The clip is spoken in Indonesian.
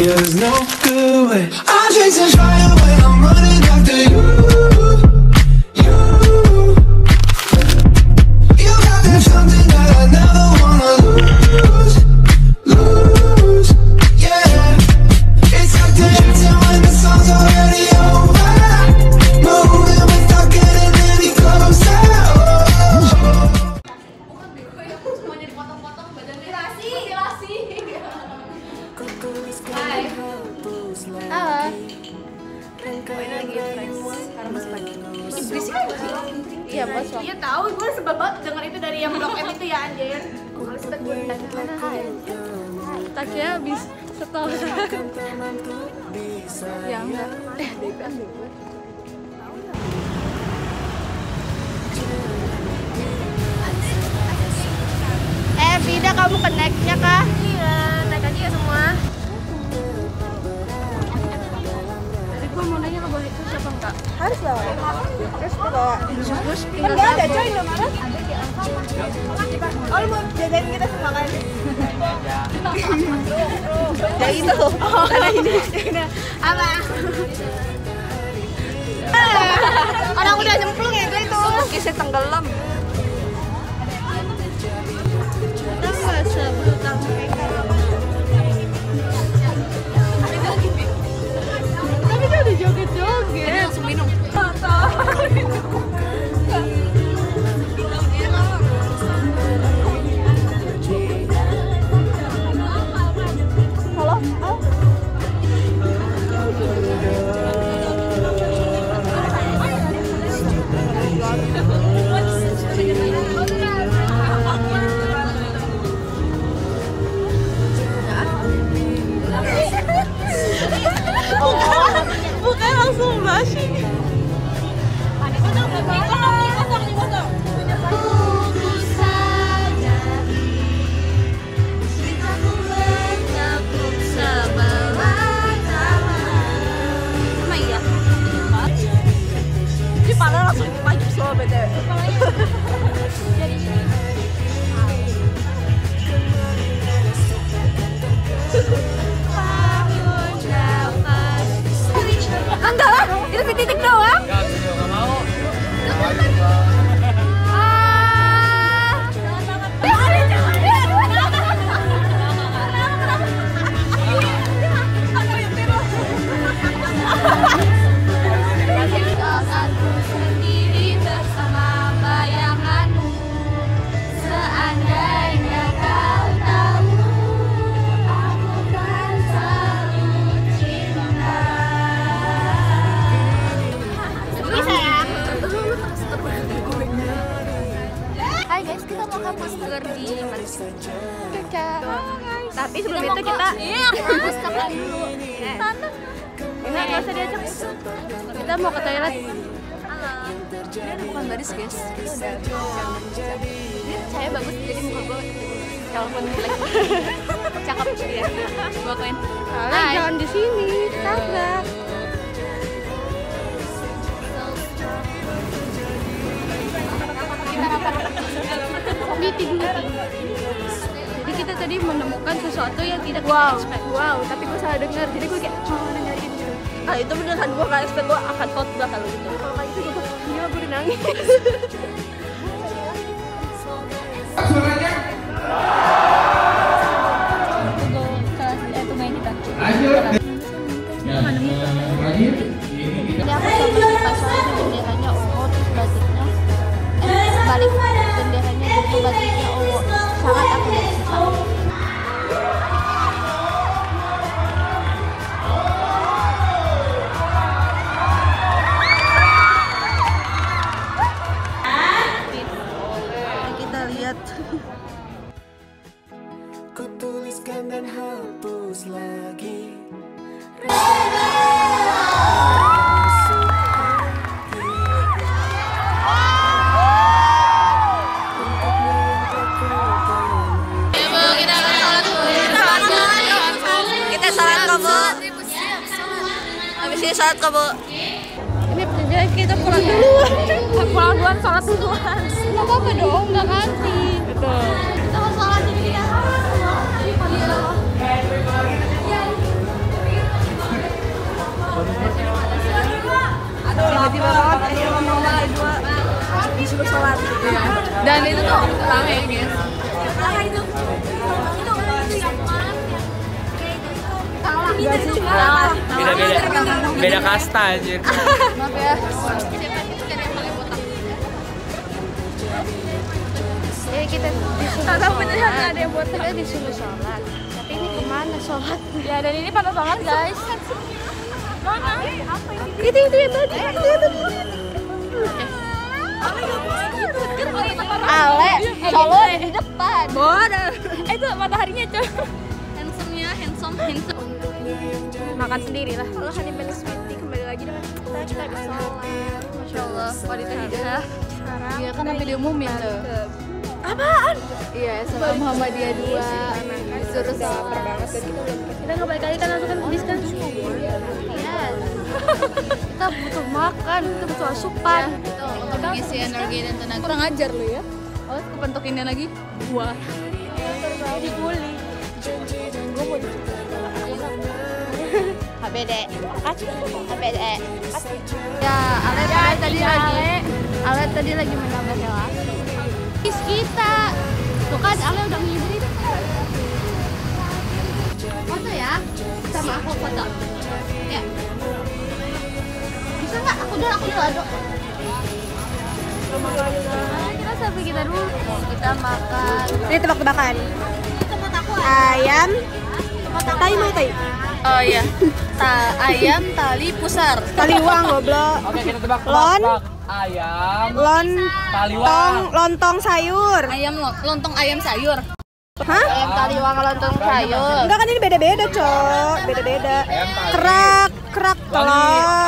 Yeah, there's no good way. I'm chasing fire when I'm running after you. You got that something that I never wanna lose. Yeah, it's like dancing when the song's already over. Moving without getting any closer. Iya bos. Iya tahu, gue sebel banget dengar itu dari yang blok M itu ya anjir. Males banget gue ditanya mana hai. Taknya habis setel. Ya enggak. Vida, kamu ke next-nya kah? Iya, naik aja ya semua. Tadi gue mau nanya lo boleh itu siapa enggak? Harus lah. Terus bawa. Terus Kan tinggal nggak ada coy lo mana? Oh lu mau jagain kita semua kan? Ya itu. Oh karena ini. Apa? Orang udah nyemplung ya gue itu. kisah tenggelam. Sebelum tamu tapi dia udah joget-joget. Jadi langsung minum. Halo? Bukan langsung blushing. Ini pada langsung maju semua btw. Enggak lah, itu titik doang. Enggak, video nggak mau. Sendiri bersama bayanganmu. Seandainya kau tahu, aku kan selalu cinta. Bisa ya? Hai guys, kita mau kampus tour di tapi sebelum itu kita harus kapan dulu. Enggak, nggak usah diajak. Kita mau ke toilet. Dia udah bukan baris guys. Saya bagus jadi muka gue walaupun jelek cakep dia. Gue akuin. Jangan di sini, tabrak. Meeting. Jadi kita tadi menemukan sesuatu yang tidak kita expect. Wow, tapi gue salah dengar. Jadi gue kayak nyariin gitu. Ah itu beneran gue nggak expect, gue akan khotbah kalau gitu. Kalau kayak gitu gue gila, gue udah nangis. Ini aku sama si pasangan benderanya ungu, terus batiknya balik benderanya gitu, batiknya ungu. Sangat aku dan susah. Kita lihat. Ku tuliskan dan hapus lagi. Salat kamu. Ini bilang kita pulang duluan. Pulang duluan, salat duluan. Enggak apa-apa dong, enggak ganti. Betul. Kita mau salat jadi dia. Beda kasta anjir. Maaf ya. Siapa itu kan yang paling botak? Ya kita disuruh. Tahu beneran ada yang botak. Kita disuruh sholat. Tapi ini kemana sholat? Ya dan ini pada sholat guys. Mana? Itu yang tadi. Ale, sholat di depan. Bodoh. Itu mataharinya coy. Handsome. Makan sendiri lah. Kalau Honey Bunny Sweetie kembali lagi dengan kita di sholat. Masya Allah, wanita hijrah. Sekarang iya kan sampai diumumin tuh. Apaan? Iya, sama Muhammadiyah 2. Disuruh lapar banget dan kita nggak balik lagi kan langsung kan bis kan. Iya. Kita butuh makan, kita butuh asupan. Itu untuk mengisi energi dan tenaga. Kurang ajar lu ya. Oh, kepentokinnya lagi. Wah. Dibully. Gue mau HBD. Ya, Ale tadi lagi menambah hewan. Kita. Tuh kan Ale udah ngibrit. Foto ya? Sama aku foto. Ya. Bisa nggak? Aku dulu aduk. Kita sampai kita dulu. Kita makan. Ini tebak-tebakan. Tempat aku Ayam. Tai mau tai. Oh iya. Ayam tali pusar. Taliwang goblok. Oke, kita tebak. Ayam. Lontong sayur. Lontong ayam sayur. Hah? Ayam taliwang lontong sayur. Enggak kan ini beda-beda, Cok. Beda-beda. Kerak telur.